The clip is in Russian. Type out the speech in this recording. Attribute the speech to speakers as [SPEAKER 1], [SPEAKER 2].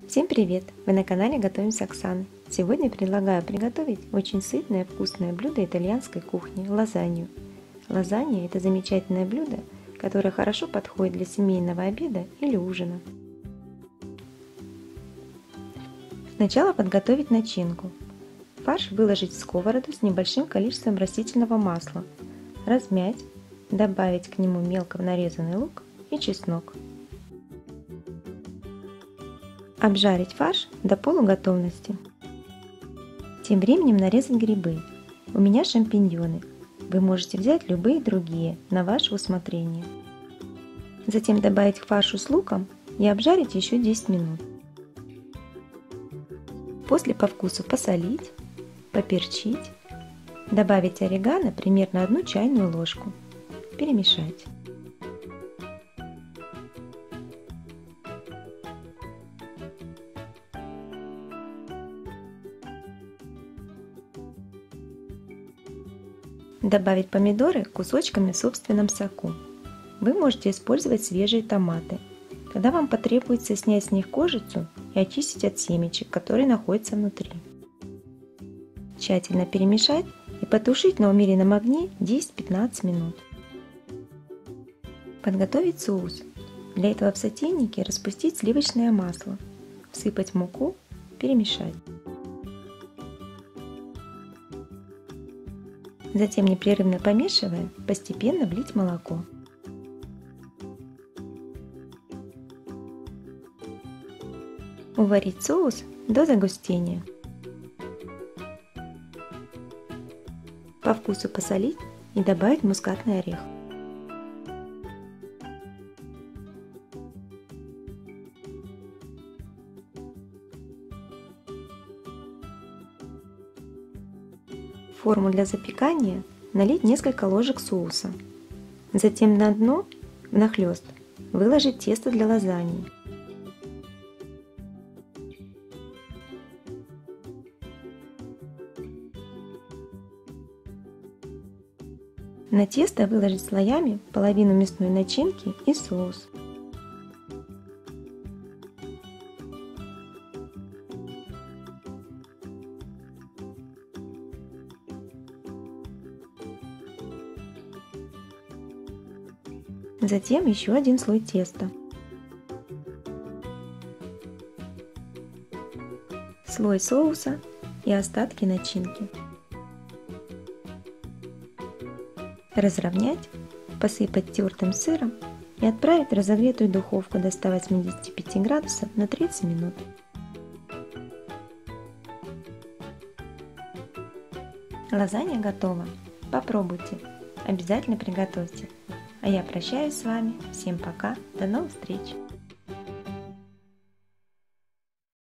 [SPEAKER 1] Всем привет! Вы на канале Готовим с Оксаной. Сегодня предлагаю приготовить очень сытное вкусное блюдо итальянской кухни – лазанью. Лазанья – это замечательное блюдо, которое хорошо подходит для семейного обеда или ужина. Сначала подготовить начинку. Фарш выложить в сковороду с небольшим количеством растительного масла, размять, добавить к нему мелко нарезанный лук и чеснок. Обжарить фарш до полуготовности. Тем временем нарезать грибы. У меня шампиньоны. Вы можете взять любые другие, на ваше усмотрение. Затем добавить к фаршу с луком и обжарить еще 10 минут. После по вкусу посолить, поперчить, добавить орегано примерно 1 чайную ложку. Перемешать. Добавить помидоры кусочками в собственном соку. Вы можете использовать свежие томаты. Тогда вам потребуется снять с них кожицу и очистить от семечек, которые находятся внутри. Тщательно перемешать и потушить на умеренном огне 10-15 минут. Подготовить соус. Для этого в сотейнике распустить сливочное масло, всыпать муку, перемешать. Затем, непрерывно помешивая, постепенно влить молоко. Уварить соус до загустения. По вкусу посолить и добавить мускатный орех. В форму для запекания налить несколько ложек соуса. Затем на дно внахлёст выложить тесто для лазаньи. На тесто выложить слоями половину мясной начинки и соус. Затем еще один слой теста. Слой соуса и остатки начинки. Разровнять, посыпать тертым сыром и отправить в разогретую духовку до 185 градусов на 30 минут. Лазанья готова. Попробуйте. Обязательно приготовьте. А я прощаюсь с вами. Всем пока. До новых встреч.